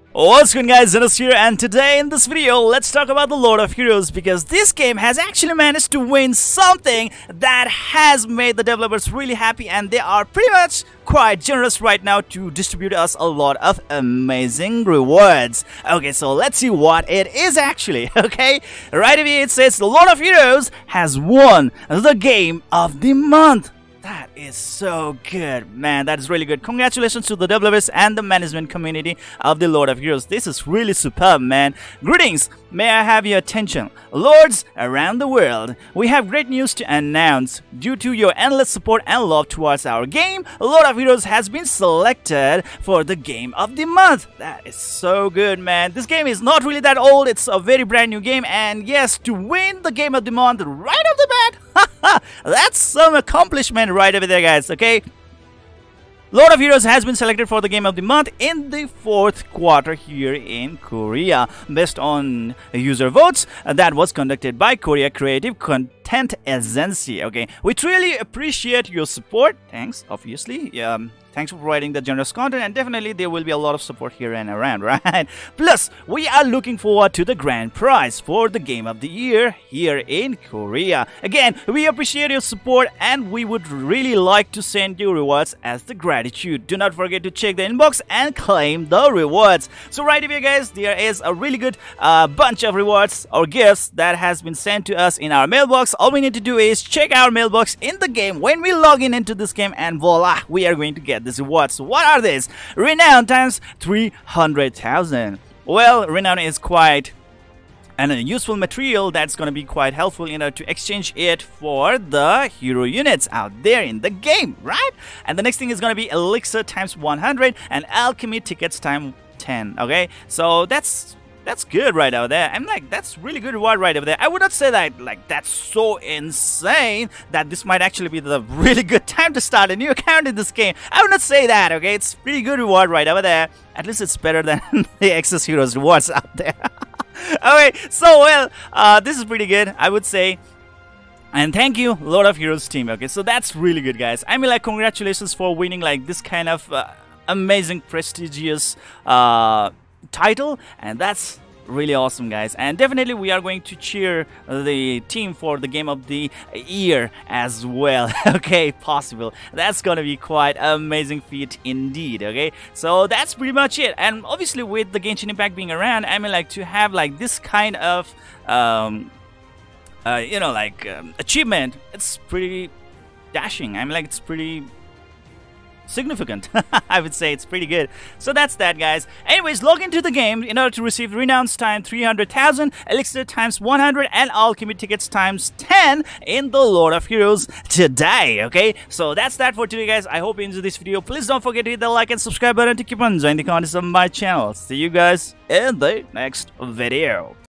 What's going on, guys, Zenos here, and today in this video let's talk about the Lord of Heroes, because this game has actually managed to win something that has made the developers really happy, and they are pretty much quite generous right now to distribute us a lot of amazing rewards. Okay, so let's see what it is actually. Okay, right here it says the Lord of Heroes has won the game of the month. That is so good, man. That is really good. Congratulations to the developers and the management community of the Lord of Heroes. This is really superb, man. Greetings. May I have your attention? Lords around the world, we have great news to announce. Due to your endless support and love towards our game, Lord of Heroes has been selected for the game of the month. That is so good, man. This game is not really that old. It's a very brand new game, and yes, to win the game of the month right off the bat, that's some accomplishment right over there, guys. Okay, Lord of Heroes has been selected for the game of the month in the 4th quarter here in Korea, based on user votes that was conducted by Korea Creative Content Agency. Okay, we truly appreciate your support. Thanks, obviously. Thanks for providing the generous content, and definitely there will be a lot of support here and around, right? Plus, we are looking forward to the grand prize for the game of the year here in Korea. Again, we appreciate your support, and we would really like to send you rewards as the gratitude. Do not forget to check the inbox and claim the rewards. So right here, guys, there is a really good bunch of rewards or gifts that has been sent to us in our mailbox. All we need to do is check our mailbox in the game when we log in into this game, and voila, we are going to get these rewards. So what are these? Renown times 300,000. Well, Renown is quite a useful material that's going to be quite helpful in order to exchange it for the hero units out there in the game, right? And the next thing is going to be Elixir times 100 and Alchemy tickets times 10. Okay, so that's good right over there. I'm like, that's really good reward right over there. I would not say that like that's so insane that this might actually be the really good time to start a new account in this game. I would not say that. Okay, it's pretty good reward right over there. At least it's better than the Excess Heroes rewards out there. Okay, so well, this is pretty good, I would say. And thank you, Lord of Heroes team. Okay, so that's really good, guys. I mean, like, congratulations for winning like this kind of amazing, prestigious title, and that's really awesome, guys. And definitely we are going to cheer the team for the game of the year as well. Okay, possible. That's gonna be quite amazing feat indeed. Okay, so that's pretty much it. And obviously with the Genshin Impact being around, I mean, like, to have like this kind of achievement, it's pretty dashing. I mean, like, it's pretty significant. I would say it's pretty good. So that's that, guys. Anyways, log into the game in order to receive Renown's time 300,000, Elixir times 100, and Alchemy tickets times 10 in the Lord of Heroes today. Okay, so that's that for today, guys. I hope you enjoyed this video. Please don't forget to hit the like and subscribe button to keep on enjoying the contents of my channel. See you guys in the next video.